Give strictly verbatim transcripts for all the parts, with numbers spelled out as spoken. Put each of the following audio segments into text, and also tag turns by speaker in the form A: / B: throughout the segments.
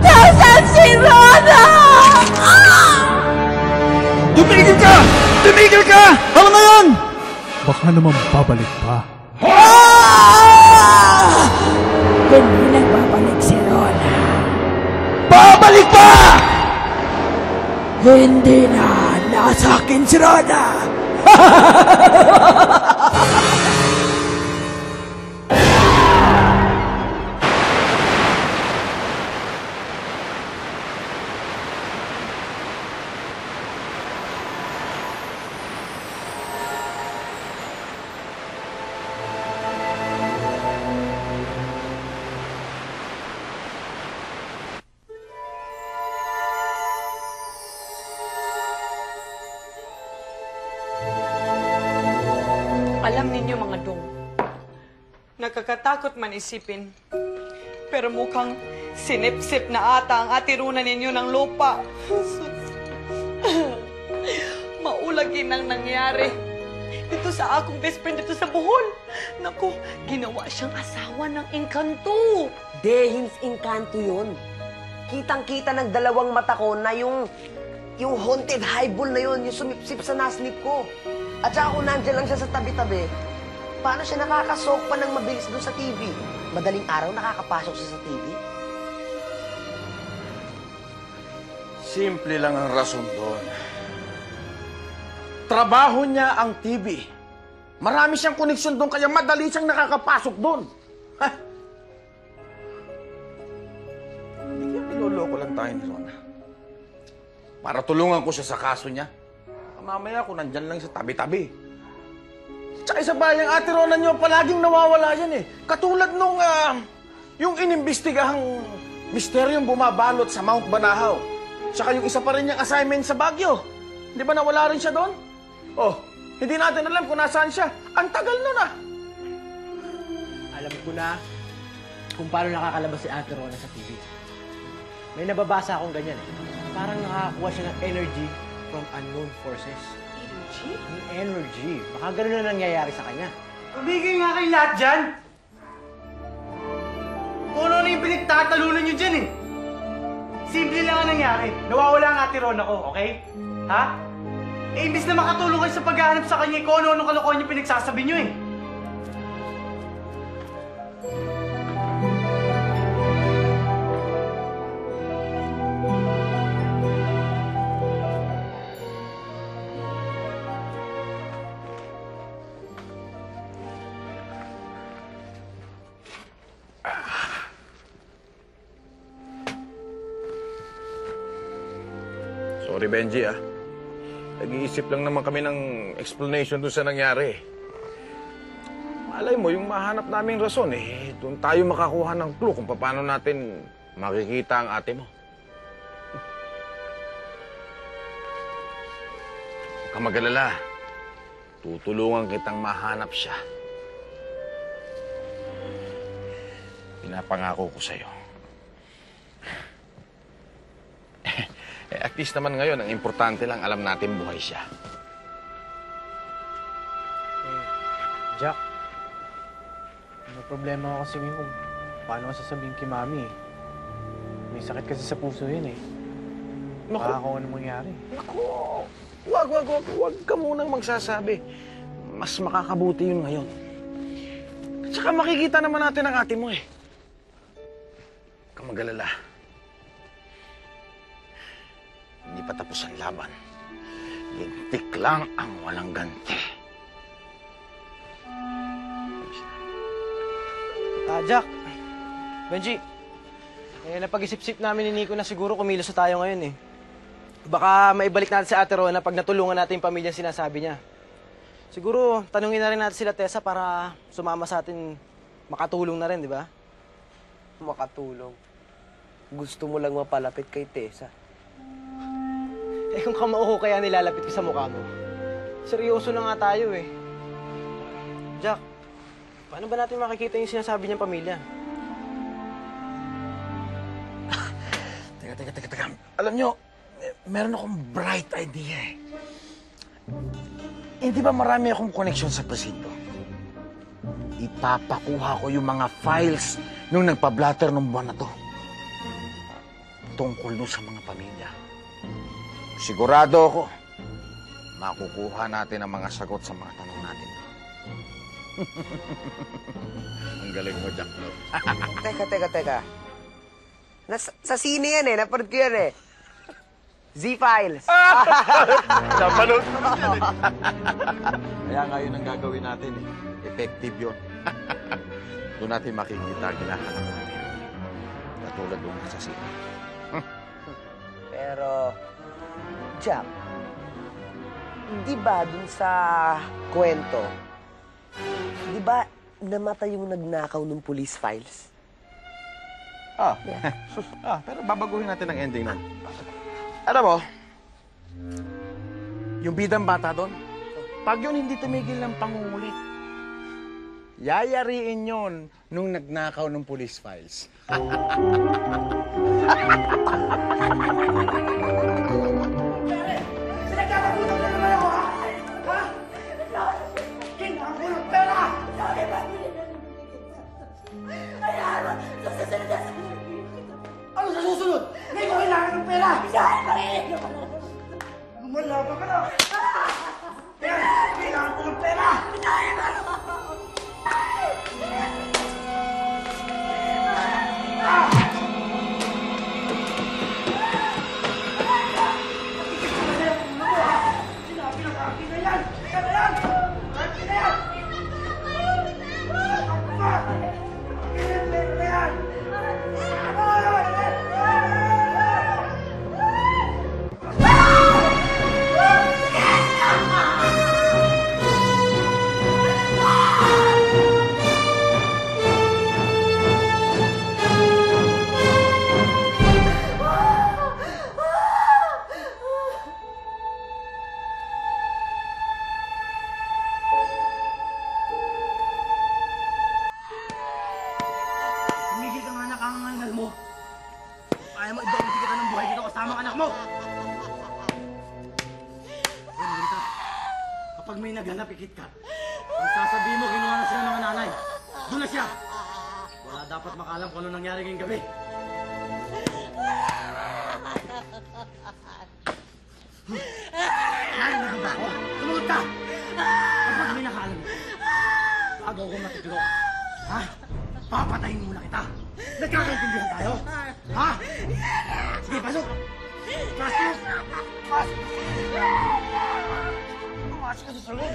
A: Nasaan si Rona? Ah!
B: Tumigil ka! Tumigil ka! Ano na yan? Baka naman babalik pa.
A: Ah! Hindi nagbabalik si Rona.
B: Babalik pa!
A: Hindi na. Nasa akin si Rona.
C: Alam ninyo mga dong, nakakatakot man isipin, pero mukhang sinip-sip na ata ang atirunan ninyo ng lupa. Maulagin ang nangyari dito sa akong best friend dito sa Bohol. Naku, ginawa siyang asawa ng engkanto.
D: Dehins engkanto yun. Kitang-kita ng dalawang mata ko na yung yung haunted highball na yun, yung sumipsip sa naslip ko. At saka kung nandyan lang siya sa tabi-tabi, paano siya nakakasok pa ng mabilis doon sa T V? Madaling araw nakakapasok siya sa T V?
E: Simple lang ang rason doon. Trabaho niya ang T V. Marami siyang koneksyon doon, kaya madali siyang nakakapasok doon. Ha? Hindi kaya pinuloko lang tayo ni Rona. Para tulungan ko siya sa kaso niya. Mamaya ako nandyan lang sa tabi-tabi. Tsaka isa ba, yung ate Rona niyo, palaging nawawala yan eh. Katulad nung, uh, yung inimbestigahang misteryong bumabalot sa Mount Banahaw. Tsaka yung isa pa rin yung assignment sa Baguio. Di ba nawala rin siya doon? Oh, hindi natin alam kung nasaan siya. Ang tagal nun ah.
F: Alam ko na kung paano nakakalabas si ate Rona sa T V. May nababasa akong ganyan eh. Parang nakakakuha siya ng energy from unknown forces.
C: Energy?
F: Yung energy. Baka ganun na nangyayari sa kanya.
G: Tumigil nga kayo lahat dyan! Kung ano na yung pinagtatalunan nyo dyan eh. Simple lang ang nangyari. Nawawala ang ate Rona ko, okay? Ha? Eh, imbis na makatulong kayo sa paghahanap sa kanya, kung ano-ano kalokohan yung pinagsasabi nyo eh.
E: Sorry, Benji, ah. Nag-iisip lang naman kami ng explanation doon sa nangyari. Malay mo, yung mahanap naming rason, eh, doon tayo makakuha ng clue kung paano natin makikita ang ate mo. Huwag kang mag-alala. Tutulungan kitang mahanap siya. Pinapangako ko sa'yo. Eh, at least naman ngayon, ang importante lang, alam natin buhay siya.
F: Eh, Jack, may problema ako kasi ngayon kung paano ko sasabihin kay Mami eh. May sakit kasi sa puso yun eh. Baka kung ano mangyari.
E: Naku! Wag, wag, wag, wag ka munang magsasabi. Mas makakabuti yun ngayon. At saka makikita naman natin ang ate mo eh. Huwag kang mag-alala. Hindi pa tapos ang laban. Lintik lang ang walang ganti.
F: Ah, Jack, Benji, eh, napag-isip-sip namin ni Nico na siguro kumilos na tayo ngayon eh. Baka maibalik natin si Ate Rona pag natulungan natin yung pamilyang sinasabi niya. Siguro, tanungin na rin natin sila Tessa para sumama sa atin, makatulong na rin, di ba?
D: Makatulong. Gusto mo lang mapalapit kay Tessa.
F: Eh kung kamao ko kaya nilalapit ko sa mukha mo. Seryoso na nga tayo eh. Jack, paano ba natin makikita yung sinasabi niyang pamilya?
E: Teka, teka, teka, teka. Alam niyo, meron akong bright idea eh. Eh, di ba marami akong connection sa presinto? Ipapakuha ko yung mga files nung nagpa-blatter ng buwan na to. tungkol nun sa mga pamilya. Sigurado ako, makukuha natin ang mga sagot sa mga tanong natin. Ang galing mo, Jack Love.
D: Teka, teka, teka. Nas sa sine yan eh. Napanood ko yan eh. Z-Files.
E: Napanood ko lang yan eh. Kaya nga yun ang gagawin natin eh. Effective yun. Doon natin makikita ang hinahanap natin. Katulad doon sa sine.
D: Pero, Jack, di ba dun sa kwento, di ba namatay yung nagnakaw ng police files?
E: Ah. ah, pero babaguhin natin ang ending nun. Alam mo, yung bidang bata doon, pag yun hindi tumigil ng pangungulit, yayariin yun nung nagnakaw ng police files.
G: Pinagkakagutan na naman ako, ha? Ha? Kailangan ko ng pera! Ano sa susunod? Ngayon ko kailangan ng pera! Lumalaban ka na! Kaya, kailangan ko ng pera! Sinabi ng akin na yan! Yan na yan! Akin na yan! Akin na yan! Tumigil ka nga, nakangangal mo. Ayaw mo ibang ka ng buhay dito kasama ang anak mo. Pero Rita, kapag may naghanap, ikit ka. Ang sasabihin mo, ginawa na sila ng nanay. Doon na siya. Wala dapat makalam kung ano nangyari ngayong gabi. Narinig ba ako? Tumugot ka! Kapag may nakaalam mo, bago ako matuturo. Ha? Papatayin muna kita. Nagkakaintindihan tayo? Ha? Sige, pasok! Pasok! Pasok! Pumasok ka sa salon!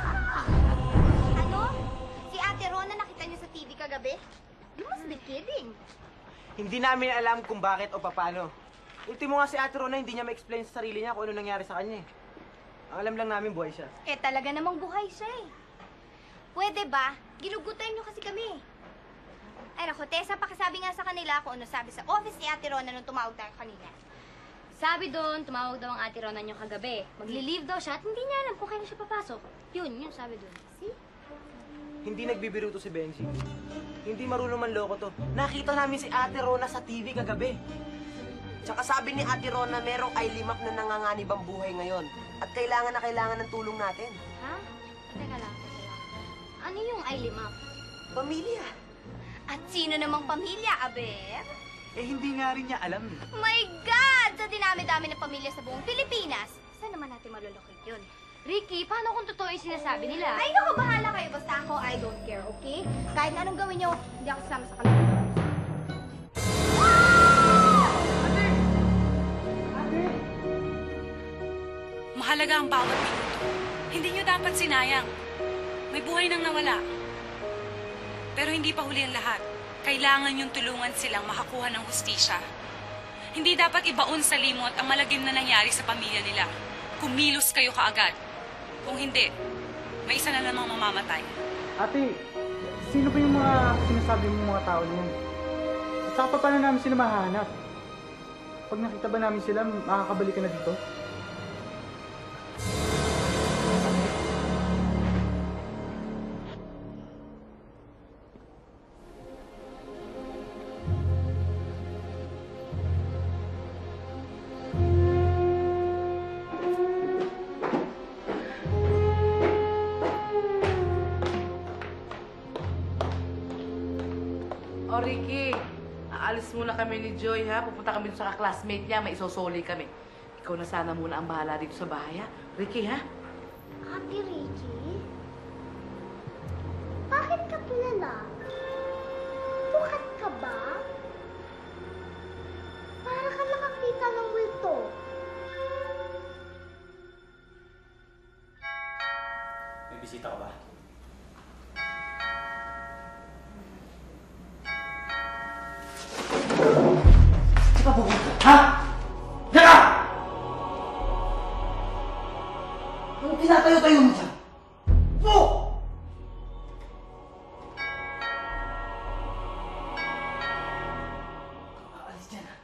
H: Ano? Si Ate Rona nakita niyo sa T V kagabi? You must be kidding.
F: Hindi namin alam kung bakit o paano. Ultimo nga si Ate Rona, hindi niya ma-explain sa sarili niya kung ano nangyari sa kanya eh. Ang alam lang namin, buhay siya.
H: Eh talaga namang buhay siya eh. Pwede ba? Ginugutan niyo kasi kami. Ay naku, Tessa, pakisabi nga sa kanila kung ano sabi sa office ni Ate Rona nung tumawag tayo kanina.
I: Sabi doon, tumawag daw ang Ate Rona niyo kagabi. Magli-leave daw siya at hindi niya alam kung kailan siya papasok. Yun, yun sabi doon. See?
F: Hindi nagbibiro to si Benji. Hindi marunong manloko to. Nakita namin si Ate Rona sa T V kagabi.
D: Tsaka sabi ni Ate Rona, merong I-limap na nanganganib ang buhay ngayon. At kailangan na kailangan ng tulong natin.
I: Ha? Teka lang, teka lang. Ano yung I-limap?
D: Pamilya.
H: At sino namang pamilya, Aber?
F: Eh, hindi nga rin niya alam.
H: My God! Sa dinami-dami ng pamilya sa buong Pilipinas, saan naman natin malulokit yun?
I: Ricky, paano kung totoo yung sinasabi nila?
H: Ay, naku, bahala kayo. Basta ako, I don't care, okay? Kahit na anong gawin niyo, hindi ako sasama sa kanila.
J: Mahalaga ang bawat minuto. Hindi nyo dapat sinayang. May buhay nang nawala. Pero hindi pa huli ang lahat. Kailangan yung tulungan silang makakuha ng hustisya. Hindi dapat ibaon sa limot ang malagim na nangyari sa pamilya nila. Kumilos kayo kaagad. Kung hindi, may isa na namang mamamatay.
G: Ate, sino ba yung mga sinasabi mong mga tao niyan? At saka pa paano namin sila mahanap? Pag nakita ba namin sila, makakabalik ka na dito?
C: O, Ricky,
K: aalis muna kami ni Joy, ha? Pupunta kami sa classmate niya, may isosoli kami. Ikaw na sana muna ang bahala dito sa bahay, ha? Ricky, ha?
H: Ate Ricky? Bakit ka tulala? Bukat ka ba? Para ka nakakita ng multo.
F: May bisita ka ba? Saan ka pupunta? Ha? Diyan ka! Anong tinatayo-tayo mo dyan? Po! Aalis dyan, ha?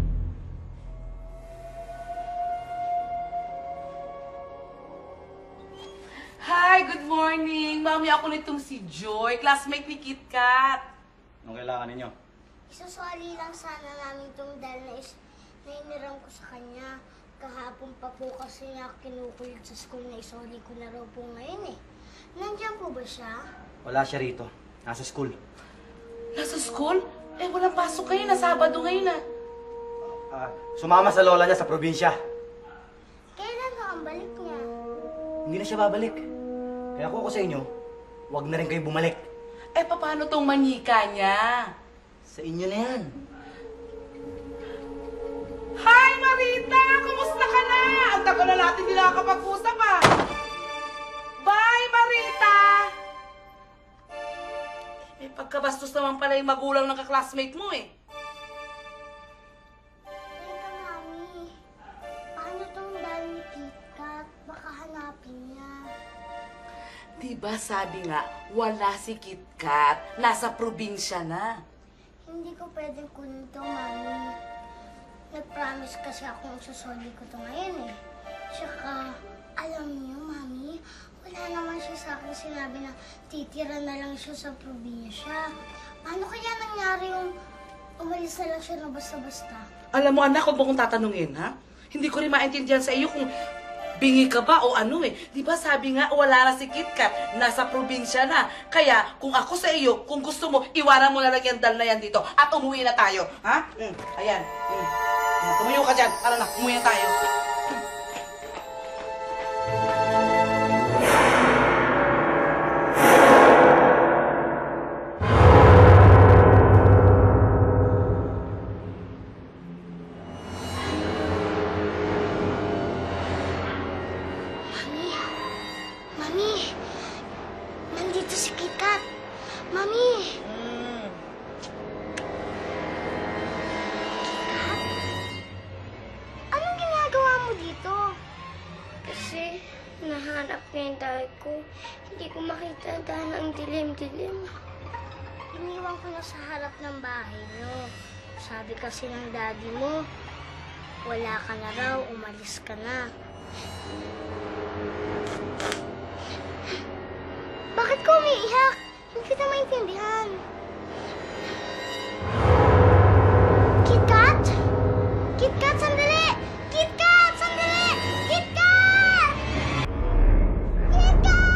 K: Hi, good morning. Mami, ako nitong si Joy, classmate ni Kit Kat.
F: Anong kailangan ninyo?
H: Isusali lang sana namin itong dahil na, is, na iniram ko sa kanya. Kahapon pa po kasi niya kinukulit sa school na isoli ko na raw po ngayon eh. Nandiyan po ba siya?
F: Wala siya rito. Nasa school.
K: Nasa school? Eh, walang pasok kayo na Sabado ngayon, ah.
F: Ah, sumama sa lola niya sa probinsya.
H: Kailan ho ang balik niya?
F: Hindi na siya babalik. Kaya kung ako sa inyo, huwag na rin kayo bumalik.
K: Eh, paano tong manika niya?
F: Sa inyo na yan.
K: Hi, Marita! Kumusta ka na? Ang tagal na natin hindi nakakapag-usap, ah. Bye, Marita! Eh, pagkabastos naman pala yung magulang ng kaklasmate mo, eh.
H: Teka, Mami. Paano tong dahil ni Kitkat? Baka hanapin niya.
K: Diba sabi nga, wala si KitKat. Nasa probinsya na.
H: Hindi ko pwedeng kunin to, Mami. Nag-promise kasi akong susoli ko to ngayon eh. Tsaka, alam niyo, Mami, wala naman siya sa akin sinabi na titira na lang siya sa probinsya. Paano kaya nangyari yung umalis na lang siya na basta-basta?
K: Alam mo, anak, huwag mo kong tatanungin, ha? Hindi ko rin maintindihan sa iyo kung bingi ka ba o ano eh. Di ba sabi nga, wala na si KitKat, nasa probinsya na. Kaya, kung ako sa iyo, kung gusto mo, iwanan mo na lang yung dal na yan dito at umuwi na tayo. Ha? Mm, ayan. Mm. Ayan, tumayo ka dyan. Tara na, umuwi na tayo.
H: Mami! Mami! Nandito si Kitkat! Mami!
K: Mm.
H: Kitkat? Anong ginagawa mo dito? Kasi nahanap ko yung dahil ko. Hindi ko makita dahil ang dilim-dilim. Iniwan ko na sa harap ng bahay niyo. Sabi kasi ng daddy mo, wala ka na raw, umalis ka na. Bakit ka umiiyak? Hindi kita maintindihan. KitKat? KitKat, sandali! KitKat, sandali! KitKat! KitKat!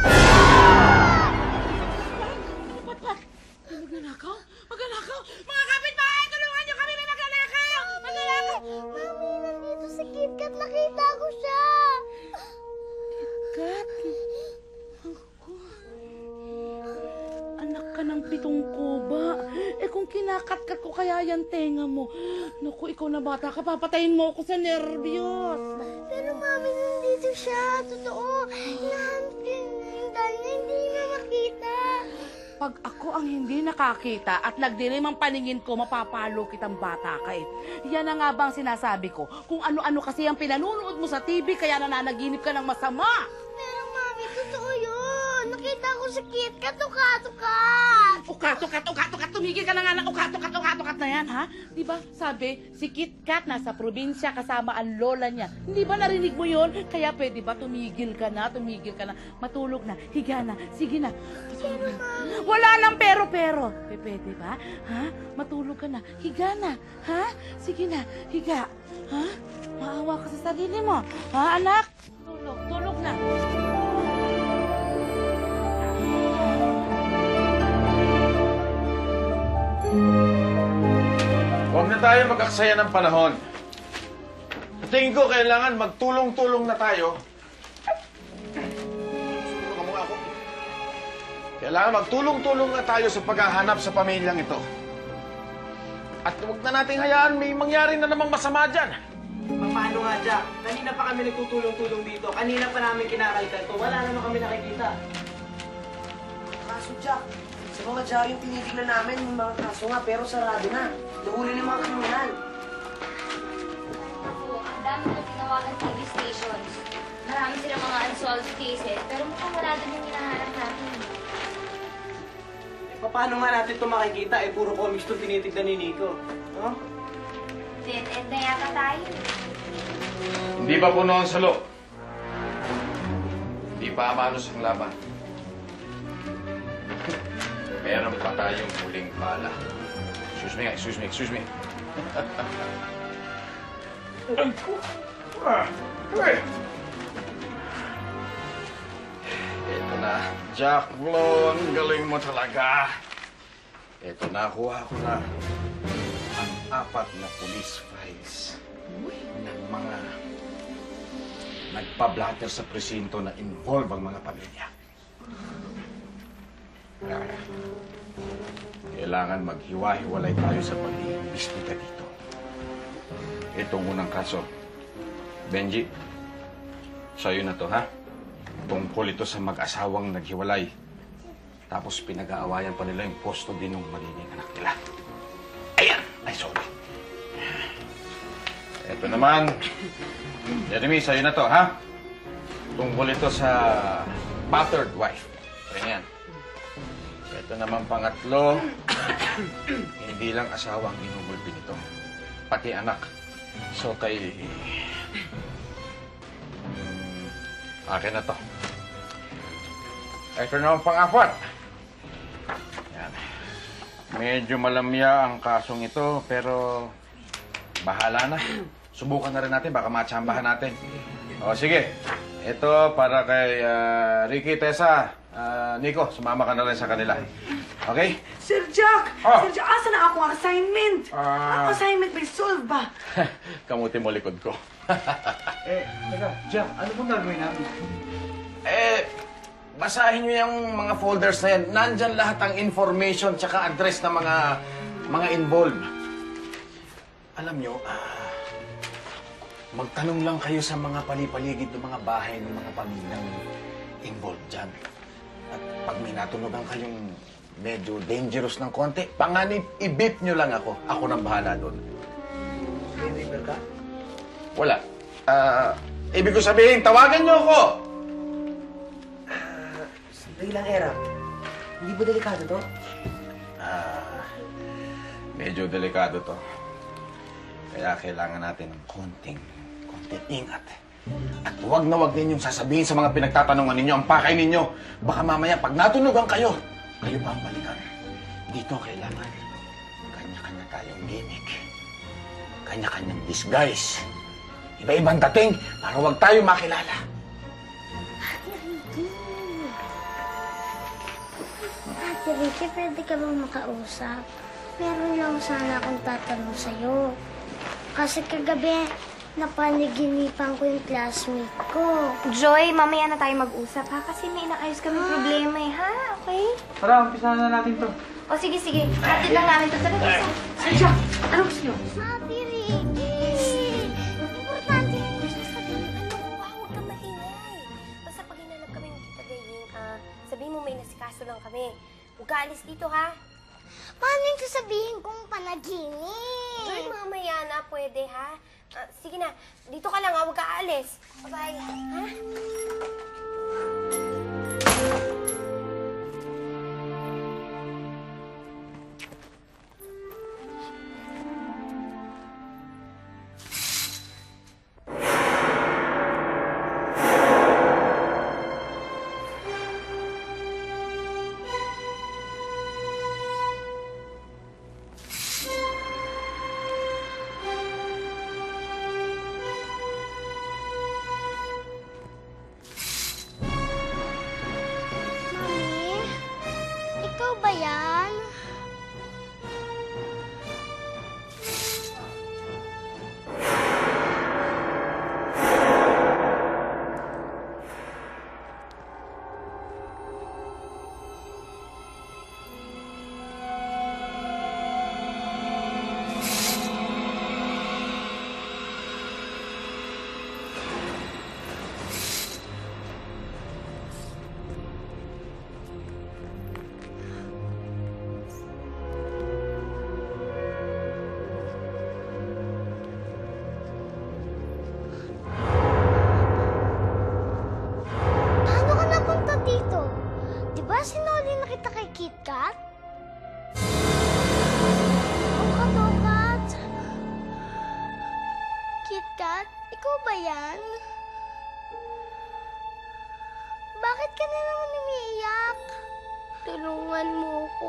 K: Magnanakaw? Magnanakaw? Mga kapitbahay, tulungan niyo kami! May magnanakaw! Magnanakaw!
H: Mami, nandito si KitKat. Nakita ko siya.
K: KitKat? Anak ka ng pitong kuba. Eh kung kinakatkat ko kaya yan tenga mo. Naku, ikaw na bata ka, papatayin mo ako sa nervyos.
H: Pero Mami, nandito siya. Totoo. Hinahanap ko yung dahil na hindi na makita.
K: Pag ako ang hindi nakakita at nagdilim ang paningin ko, mapapalo kitang bata ka eh. Yan na nga bang sinasabi ko? Kung ano-ano kasi ang pinanunood mo sa T V, kaya nananaginip ka ng masama.
H: Pero Mami, totoo yun. Nakita ko si KitKat. Ukat-ukat.
K: Ukat-ukat, ukat-ukat, tumigil ka na nga ng ukat-ukat, ukat-ukat na yan, ha? Di ba sabi, si KitKat nasa probinsya kasama ang lola niya. Hindi ba narinig mo yun? Kaya pwede ba tumigil ka na, tumigil ka na, matulog na, higa na, sige na. Matulog na. Wala lang pero-pero. Eh, pwede ba? Ha? Matulog ka na, higa na, ha? Sige na, higa. Ha? Maawa ka sa sarili mo. Ha, anak? Tulog, tulog na.
E: na tayo mag-aksaya ng panahon. Sa tingin ko, kailangan magtulong-tulong na tayo. Sumunod ka muna ako. Kailangan magtulong-tulong na tayo sa paghahanap sa pamilyang ito. At huwag na nating hayaan may mangyari na namang masama dyan.
G: Paano nga, Jack? Kanina pa kami nagtutulong-tulong dito. Kanina pa namin kinakalkal to. Wala naman kami nakikita.
D: Kaso, Jack, sa mga Jack yung tinitignan namin, yung mga kaso nga, pero sarado na. Nahuli ng mga kriminal.
I: Ako, ang dami ng tinawagan T V stations. Marami silang mga unsolved cases, pero mukhang wala din yung hinahanap natin.
G: Eh, paano nga natin ito makikita? Eh, puro comics itong tinitignan ni Nico. No?
I: Dead end na yata tayo.
E: Hindi pa puno ang salo. Hindi pa amanos ang laban. Meron pa tayong huling bala. Excuse me, excuse me, excuse me. Ito na, Jack Blon, galing mo talaga. Ito na, kuha ko na ang apat na police files ng mga nagpa-blatter sa presinto na involve ang mga pamilya. Kailangan maghiwa-hiwalay tayo sa pag-iimbestiga dito. Itong unang kaso, Benji, sa'yo na to, ha? Tungkol ito sa mag-asawang naghiwalay. Tapos pinag-aawayan pa nila yung posto din ng magiging anak nila. Ayan! Ay, sorry. Ito naman, Jeremy, sa'yo na to, ha? Tungkol ito sa battered wife. Ganyan. Ito naman pangatlo, hindi lang asawa ang ginugulpi nito, pati anak. So kay... Um, akin na to. Ito naman pang-apat. Yan. Medyo malamya ang kasong ito, pero bahala na. Subukan na rin natin, baka matsambahan natin. O sige, ito para kay uh, Ricky, Tessa. Uh, Nico, sumama ka na rin sa kanila. Okay?
C: Sir Jack!
E: Oh.
C: Sir Jack, asa na akong assignment?
E: Ah.
C: Ang assignment may solve ba?
E: Kamuti mo likod ko.
G: Eh, teka, Jack, ano bang gagawin namin?
E: Eh, basahin nyo yung mga folders na yan. Nandyan lahat ang information tsaka address ng mga mga involved. Alam nyo, ah, magtanong lang kayo sa mga palipaligid ng mga bahay ng mga pamilyang involved dyan. At pag may natunogan kayong medyo dangerous ng konti, panganib, i-beep nyo lang ako. Ako nang bahala doon.
G: May waiver ka?
E: Wala. Ah, ibig ko sabihin, tawagan nyo ako!
D: Sandali lang, Era. Hindi ba delikado to?
E: Ah, medyo delikado to. Kaya kailangan natin ng konting, konting ingat. At huwag na huwag ninyong sasabihin sa mga pinagtatanungan ninyo ang pakay ninyo. Baka mamaya pag natunugan kayo, kayo pa ang balikan. Dito kailangan kanya-kanya tayong gimmick. Kanya-kanyang disguise. Iba-ibang dating para huwag tayo makilala.
H: Ate Ricky, pwede ka bang makausap? Meron lang sana akong tatanong sa'yo. Kasi kagabi, napanaginipan ko yung classmate ko.
I: Joy, mamaya na tayo mag-usap, ha? Kasi may inaayos kami problema, eh, ha? Okay?
G: Tara, umpisahan na natin to.
I: O, sige, sige. Hatid lang namin to. Tara, tara.
C: Sir Jack, ano gusto nyo?
H: Ate Ricky! Importante na yung sasabihin. Ano ko ba? Huwag kang maingay. Basta pag hinanap kami ng Tita Dayin, ah, sabihin mo may nasikaso lang kami. Huwag ka alis dito, ha? Paano yung sasabihin kong panaginip? Ay, mamaya na, pwede, ha? Ah, sige na, dito ka lang, ha? Huwag ka aalis. Bye-bye, ha? Kat, ikaw ba yan? Bakit ka na naman umiiyak? Tulungan mo ko.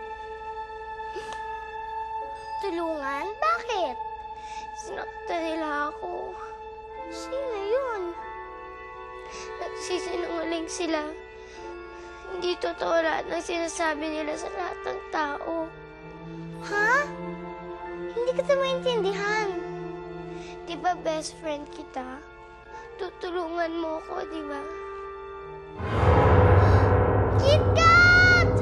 H: Tulungan? Bakit? Sinaktan nila ako. Sino yun? Nagsisinungaling sila. Hindi totoo lahat ng sinasabi nila sa lahat ng tao. Ha? Hindi kita maintindihan. Di ba best friend kita? Tutulungan mo ko, di ba? KitKat!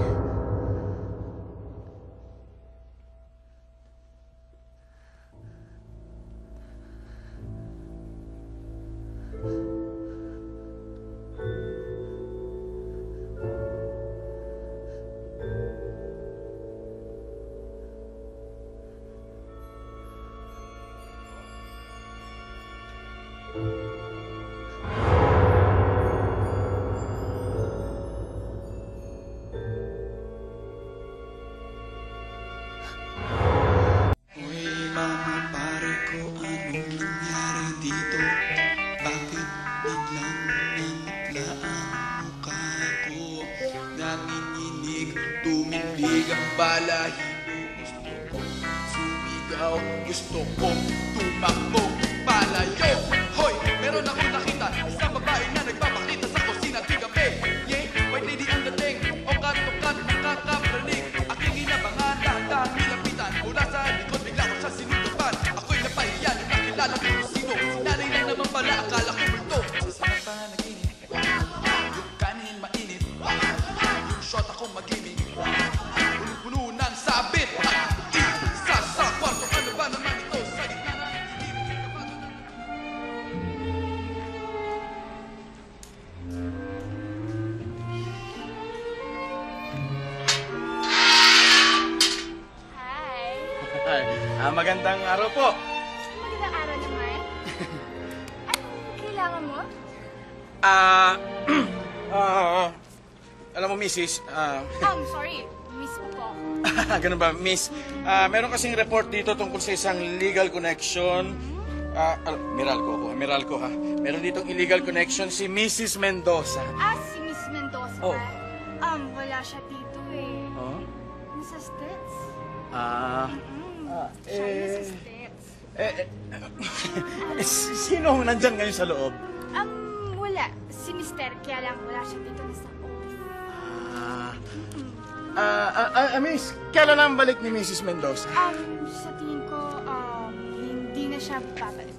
L: Gusto kong tumakbo palayo. Hoy, meron akong nakita isang babae na nagpapakita sa kusina tuwing gabi. Yeah, white lady ang dating, o kat-tukat nakakapranig. Aking inabangan, dahan-dahan nilapitan. Mula sa likod, bigla ko siya sinutupan. Ako'y napahiyan, nakilala ko kung sino. Sinanay lang naman pala, akala ko multo. Sa sarap panaginip, yung kanin mainit, yung shot akong mag-ibig, puno-puno ng sabit. Sa kwarto, ano ba naman ito? Sa gitna na
H: Hi.
E: Ah, magandang araw po.
H: Magandang araw naman. Anong kailangan mo?
E: Ah, ah, alam mo, missis, ah,
H: Um, sorry. Miss mo po.
E: ganun ba, miss? Ah, meron kasing report dito tungkol sa isang legal connection. Ah, al- Meralco ako, Meralco ha. Meron ditong illegal connection si Missus Mendoza.
H: Ah, si Miss Mendoza
E: Oh.
H: ba? Um, wala siya dito eh.
E: Oh?
H: Nasa States.
E: Ah,
H: Mm,
E: ah,
H: siya ay nasa
E: eh,
H: States.
E: eh, eh, sino ang nandyan ngayon sa loob?
H: Um, wala. Si Mister, kaya lang wala siya dito nasa office.
E: Ah, ah, ah, ah, miss, kailan ang balik ni Missus Mendoza?
H: Um, sa tingin ko, um, hindi na siya babalik.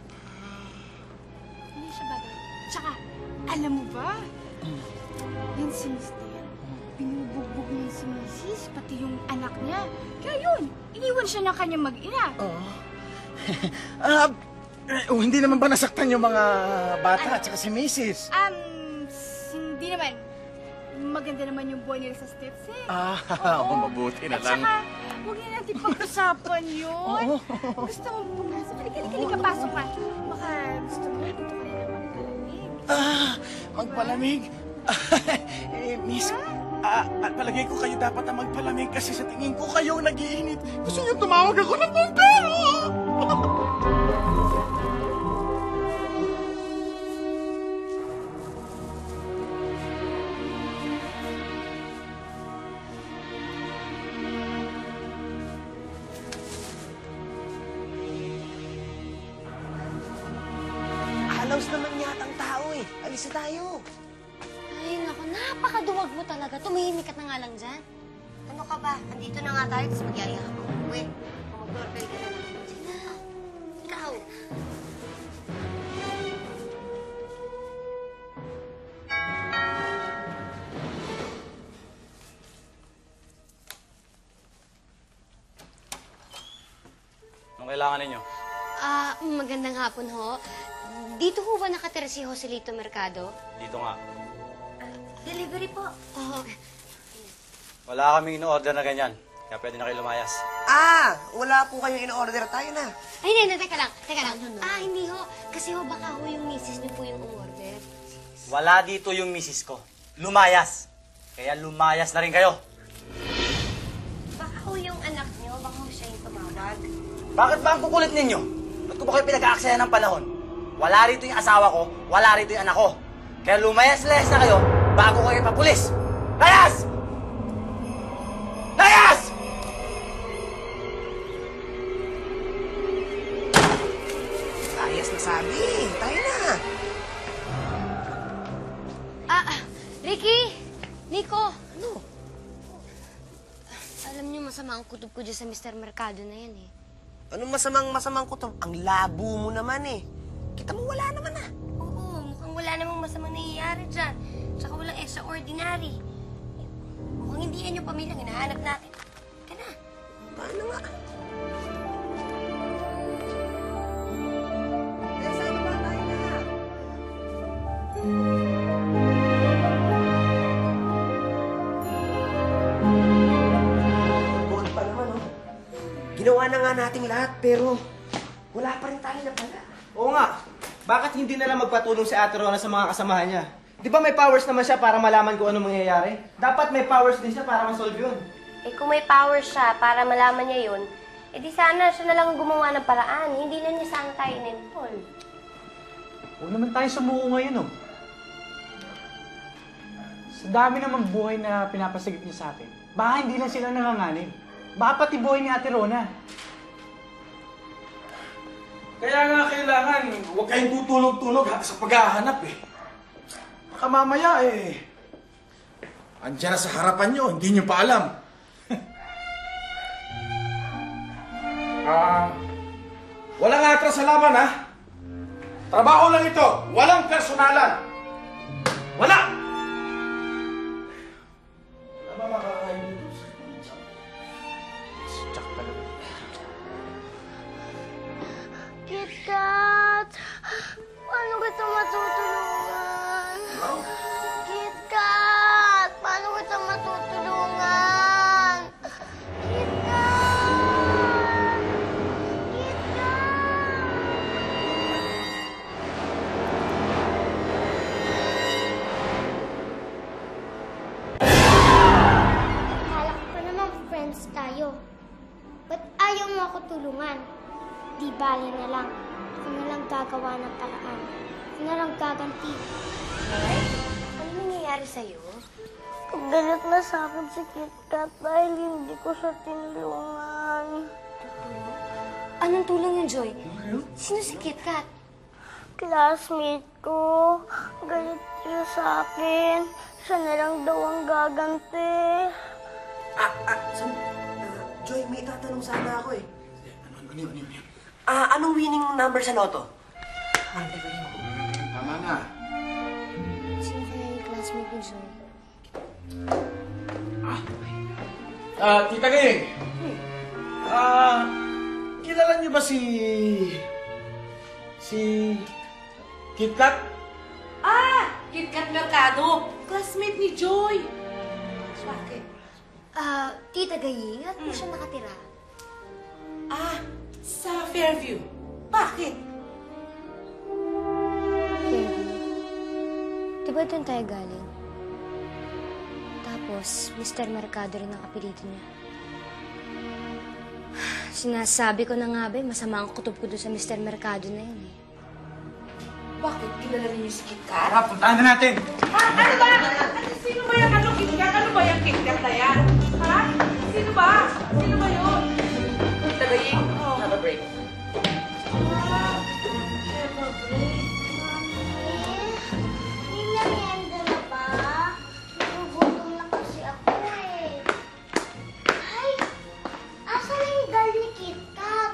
H: Hindi siya babalik. Tsaka, alam mo ba? Yan si Mister, binubugbog niya si Missus, pati yung anak niya. Kaya yun, iniwan siya ng kanyang mag-ina.
E: Oo. Ah, eh, oh, hindi naman ba nasaktan yung mga bata at saka si Missus?
H: Um, s- hindi naman. Maganda naman yung buhay nila sa States eh.
E: Ah,
H: Oo.
E: mabuti na
H: At
E: lang.
H: saka, huwag na natin pag-usapan yun. Gusto mo pumasok? Halika, halika, halika, pasok ka. Baka gusto mo, dito ka rin naman magpalamig.
E: Ah, magpalamig? eh, miss, ah, at palagay ko kayo dapat na magpalamig kasi sa tingin ko kayo nag-iinit. Gusto niyo tumawag ako ng bombero?
D: Alaws naman yata ang tao eh. Alis na tayo.
I: Ay, naku, napakaduwag mo talaga. Tumihimik ka na nga lang dyan.
M: Ano ka ba? Andito na nga tayo, tapos magyaya ka pa umuwi. Kung mag-doorbell ka na lang.
I: Sige na.
M: Ikaw.
F: Anong kailangan ninyo?
I: Ah, magandang hapon ho. Dito ho ba nakatira si Joselito Mercado?
F: Dito nga.
M: Delivery po.
I: Oo.
F: Wala kaming ino-order na ganyan. Kaya pwede na kayo lumayas.
D: Ah, wala po kayong in-order. Tayo na.
I: Ay, hindi, hindi, teka lang, teka lang. Ah, hindi ho. Kasi ho, baka ho yung misis niyo po yung umorder.
F: Wala dito yung misis ko. Lumayas. Kaya lumayas na rin kayo.
M: Baka ho yung anak niyo, baka ho siya yung tumawag.
F: Bakit ba ang kukulit ninyo?
N: Bakit ko ba kayo pinag-aaksaya ng panahon? Wala rito yung asawa ko, wala rito yung anak ko. Kaya lumayas-layas na kayo bago ko kayo ipapulis. Layas! Layas!
D: Layas na sabi. Tayo na.
I: Ah, ah, Ricky! Nico! Ano? Alam niyo, masama ang kutob ko dyan sa Mister Mercado na yan eh.
D: Anong masamang masamang kutob? Ang labo mo naman eh. Kita mo wala naman ah.
H: Oo, mukhang wala namang masamang nangyayari dyan. Tsaka walang extraordinary. Mukhang hindi yan yung pamilyang hinahanap natin. Ka na.
D: Paano nga? Buwan pa naman, oh. Ginawa na nga nating lahat, pero wala pa rin tayo na pala.
F: Oo nga. Bakit hindi na lang magpatulong si Ate Rona sa mga kasamahan niya? Di ba may powers naman siya para malaman kung ano mangyayari? Dapat may powers din siya para masolve yun.
H: Eh kung may power siya para malaman niya yun, eh di sana siya na lang gumawa ng paraan. Hindi na niya sana tayo in-involve.
G: Huwag naman tayo sumuko ngayon, oh. Sa dami naman buhay na pinapasigip niya sa atin, baka hindi lang sila nanganganib. Baka pati buhay ni Ate Rona.
E: Kaya nga kailangan, huwag kayong tutulog-tulog ha, sa paghahanap eh. Baka mamaya eh, andyan na sa harapan nyo, hindi nyo pa alam. Ah, walang atras sa laban ha. Trabaho lang ito, walang personalan. Wala! Wala ba makakain dito? Tsak talaga.
H: KitKat! Paano kita matutulungan? KitKat! Paano kita matutulungan? KitKat! Akala ko pa naman friends tayo. Ba't ayaw mo ako tulungan? Di bali na lang. Ako na lang gagawa ng paraan. Ako na lang gaganti.
M: Hey, ano nangyayari sa'yo?
H: Galit na sa akin si KitKat dahil hindi ko siya tinulungan.
M: Anong tulong yun, Joy? Sino si KitKat?
H: Classmate ko. Galit siya sa akin. Siya na lang daw ang gaganti.
D: Ah, ah, so, uh, Joy, may tatanong sana ako eh.
E: Ano, ano, ano, ano?
D: Ah, anong winning number sa loto?
E: Tama na.
H: Sino kaya yung classmate ni Joy?
E: Ah, Tita Ging. Ah, kilala niyo ba si... si... KitKat?
K: Ah! KitKat Mercado! Classmate ni Joy! Bakit?
H: Ah, Tita Gaying, at mo siya nakatira?
K: Ah, sa Fairview. Bakit?
I: Di ba doon tayo galing? Tapos, Mister Mercado rin ang apelido niya. Sinasabi ko na nga ba, masama ang kutob ko doon sa Mister Mercado na yun eh.
K: Bakit? Kilala niyo si KitKat?
G: Tara, puntahan na natin.
K: Ha? Ano ba? Ano, sino ba yung ano KitKat? Ano ba yung KitKat na yan? Ha? Sino ba? Sino ba yun? Tagaying? Oh. Have a break.
H: Ah, have a break? Mami, may merienda na ba? Nagugutom na kasi ako eh. Ay, asa na yung dal ni KitKat?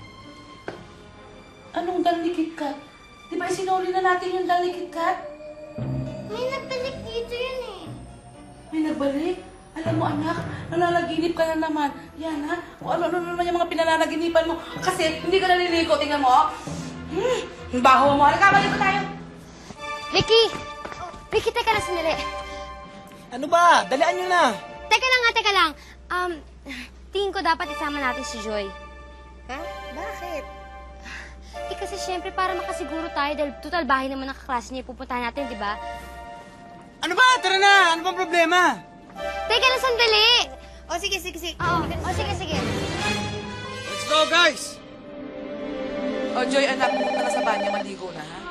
K: Anong dal ni KitKat? Di ba isinuli na natin yung dal ni KitKat?
H: May nagbalik dito yun eh.
K: May nagbalik? Alam mo anak, nananaginip ka na naman. Yan ha? Kung ano-ano naman yung mga pinananaginipan mo. Kasi hindi ka naliligo. Tingnan mo. Hmm, ang baho mo. Halika, balik tayo.
I: Ricky! Ricky, teka lang sandali.
F: Ano ba? Dalian nyo na.
I: Teka lang nga, teka lang. Um, tingin ko dapat isama natin si Joy.
M: Ha? Bakit?
I: Eh kasi syempre para makasiguro tayo dahil total bahay naman ng kaklase niya pupuntahan natin, di ba?
F: Ano ba? Tara na! Ano bang problema?
I: Teka lang sandali!
M: O sige, sige, sige.
I: Oo, o sige, sige.
F: Let's go, guys!
K: O, Joy, anak, pumunta ka sa banyo, maligo na, ha?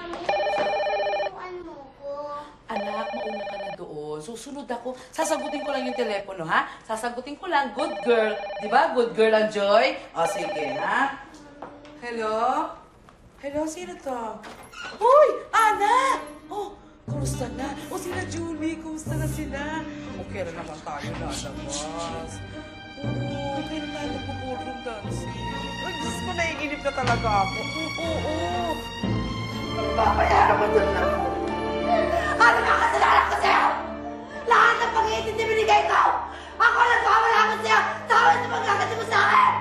K: Anak, mauna ka na doon. Susunod ako. Sasagutin ko lang yung telepono, ha? Sasagutin ko lang. Good girl. Di ba? Good girl ang Joy. O, sige, ha? Hello? Hello, sino to? Uy! Anak! Oh, kumusta na? O, sila Julie, kumusta na sila? Okay na naman tayo lalabas. Oo, kailan tayo nagpo-ballroom dancing? Ay, Diyos ko, naiinip na talaga ako. Oo, oo.
D: Papayaran mo dun lang. Ano ba kasalanan ko sa'yo? Lahat ng pag-iintindi binigay ko! Ako nagpapala ko sa'yo! Tawad na magkakati mo sa akin!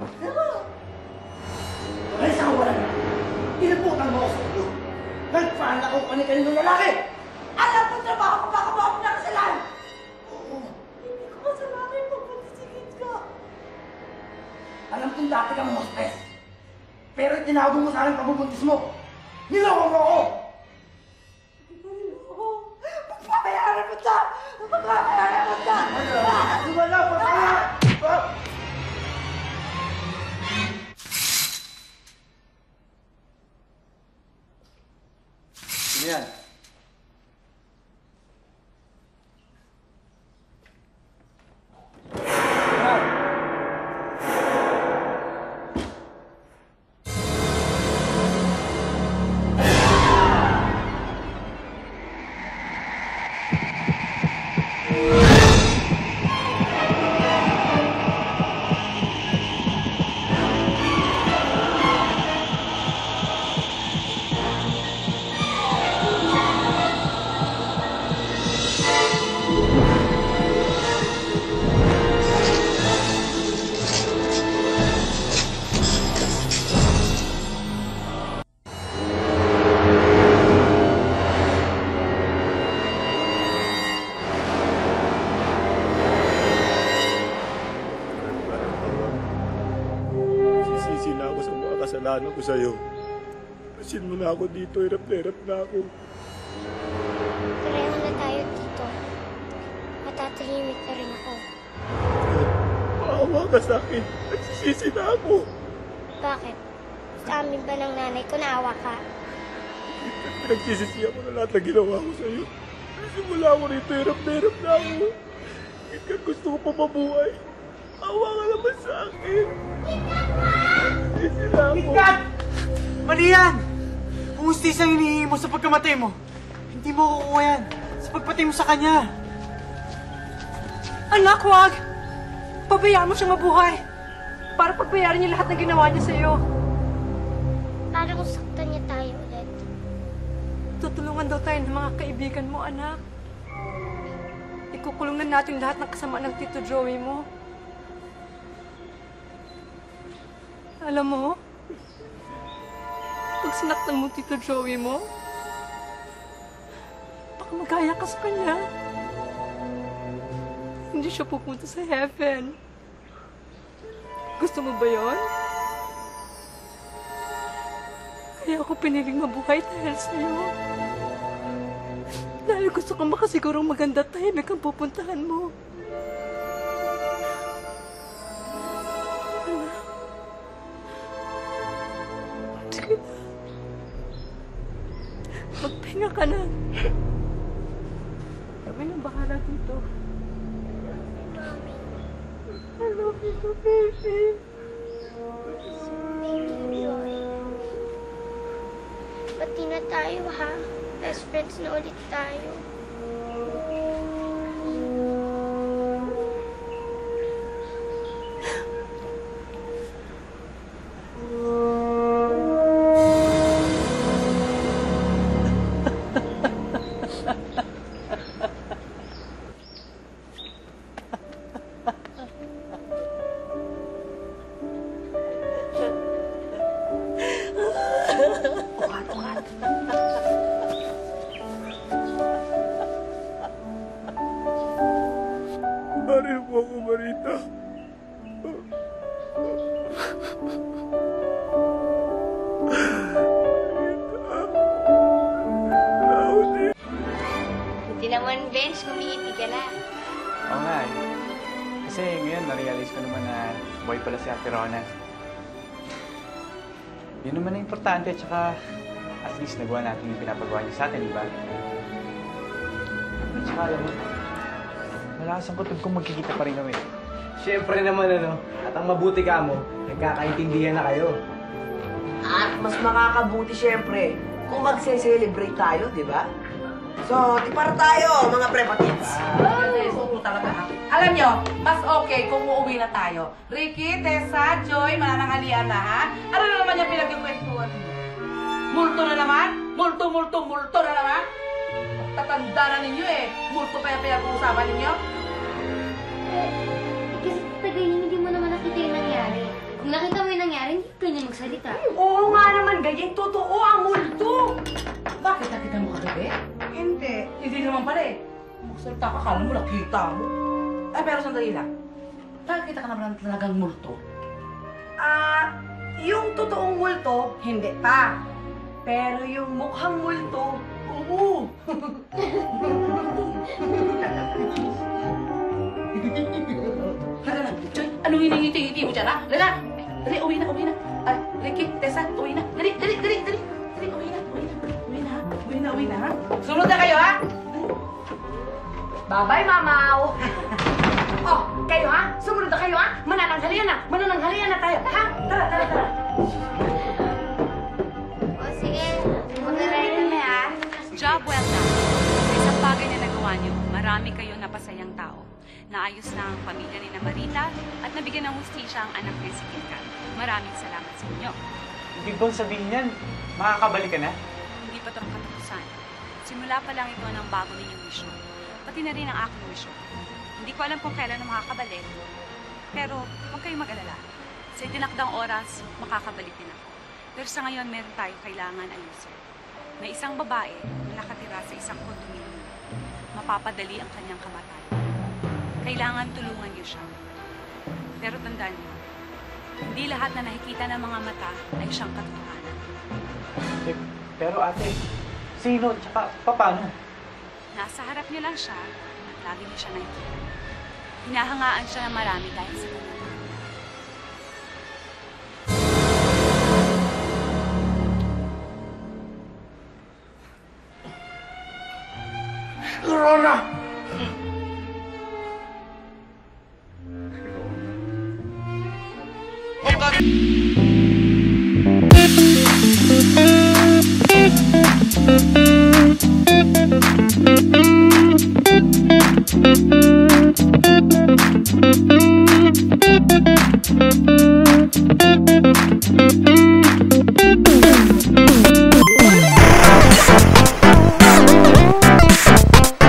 D: Ay, sa kawalan na! Inabutan mo ako sa ulo! Nagpaan ako kani-kaninong lalaki! Alam mo trabaho ko baka mo ako nakasalan! Oo! Hindi ko kasalanan yung pagpagsisigit ka! Alam kong dati kang hostess! Pero tinawag mo sa akin pabubuntis mo! Niloko mo ako! Pagpapayaran mo ta! Pagpapayaran mo ta! Wala pa kaya!
E: Sino yan?
B: Sisisi na ako sa mga kasalanan ko sa'yo. Pasin mo na ako dito, hirap na hirap na ako.
H: Pareho na tayo dito. Matatahimik na rin ako.
B: Maawa ka sa akin. Nagsisisi na ako.
H: Bakit? Sa amin ba ng nanay ko naawa ka?
B: Pinagsisisihan ko na lahat na ginawa ko sa'yo. Simula ako rito, hirap na hirap na ako. Hanggang gusto ko pa mabuhay. Awa ka naman sa akin. Nagsisisi na ako.
G: Ikat! Mali yan! Kung hustis ang hinihingi mo sa pagkamatay mo, hindi mo kukuha yan sa pagpatay mo sa kanya.
C: Anak, wag! Pabayaan mo siya mabuhay para pagbayaran niya lahat ng ginawa niya sa'yo.
H: Parang saktan niya tayo ulit.
C: Tutulungan daw tayo ng mga kaibigan mo, anak. Ikukulong na natin lahat ng kasama ng Tito Joey mo. Alam mo, pag sinaktan mo Tito Joey mo, baka magaya ka sa kanya. Hindi siya pupunta sa heaven. Gusto mo ba yon? Kaya ako piniling mabuhay dahil sa'yo. Dahil gusto kong makasigurong maganda at tahimik ang pupuntahan mo. Anak. Sige na. Magpahinga ka na. Kami nang bahala dito. I love you so, baby.
H: Thank you, Joy. Pati na tayo, ha? Best friends na ulit tayo.
B: Baril mo ako, Marita.
I: Buti naman, Bench, kumingiti ka na.
O: Oo nga eh. Kasi ngayon, na-realize ko naman na boy pala si Ate Rona. Yun naman ang importante, tsaka at least nagawa natin yung pinapagawa niya sa atin, di ba? At saka alam mo, malakas ang kutob kung magkikita pa rin kami.
F: Siyempre naman ano, at ang mabuti ka mo, nagkakaintindihan na kayo.
D: At mas makakabuti siyempre kung magse-celebrate tayo, di ba? So, di para tayo, mga prepatives.
K: So, talaga ha. Alam nyo, mas okay kung uuwi na tayo. Ricky, Tessa, Joy, mananangalian na ha. Ano na naman yung pinagkikwentuhan niyo? Multo na naman? Multo, multo, multo na naman? Tatanda na ninyo eh. Multo pa yung pinag-uusapan ninyo?
H: Eh, kasi tagay hindi mo naman nakita yung nangyari. Kung nakita mo yung nangyari, hindi ka niya magsalita.
D: Oo nga naman, ganyan. Totoo ang multo.
K: Bakit nakita mo kagabi? Hindi. Hindi naman pala eh. Magsalita ka, kala mo nakita mo. Ay, pero sandali lang. Nakikita ka naman talagang multo.
D: Ah, yung totoong multo, hindi pa. Pero yung mukhang multo, oo.
K: Hala lang, Joy, anong hinihiti-hiti mo dyan, ha? Lala, dali, uwi na, uwi na. Ay, Ricky, Tessa, uwi na. Dali, dali, dali, dali. Dali, uwi na, uwi na. Uwi na, ha? Uwi na, uwi na, ha? Sunod na kayo, ha?
D: Bye-bye, Mamaw. Oh, kayo ha? Sumunod na kayo ha? Manananghalian na. Manananghalian na tayo. Ha? Tara, tara, tara.
H: O sige, mag-aray kami ha.
J: Job well done. Sa isang bagay na nagawa niyo, marami kayong napasayang tao. Naayos na ang pamilya ni na Marita at nabigyan ng hustisya ang anak niya si Kitkat. Maraming salamat sa inyo.
O: Ibig bang sabihin yan, makakabalik ka na?
J: Hindi pa ito ang katapusan. Simula pa lang ito ng bago ninyong misyon. Pati na rin ang aking misyon. Hindi ko alam kung kailan na makakabalik. Pero huwag kayong mag-alala. Sa itinakdang oras, makakabalik din ako. Pero sa ngayon, meron tayo kailangan ayusin. May isang babae na nakatira sa isang kondominium. Mapapadali ang kanyang kamatayan. Kailangan tulungan niyo siya. Pero tandaan niyo, hindi lahat na nakikita ng mga mata ay siyang katotohanan.
O: Eh, pero ate, sino? Tsaka paano?
J: Nasa harap niyo lang siya at lagi niyo siya nakikita. Hinahangaan siya ng marami dahil sa kanya.
E: Rona!
L: O kat...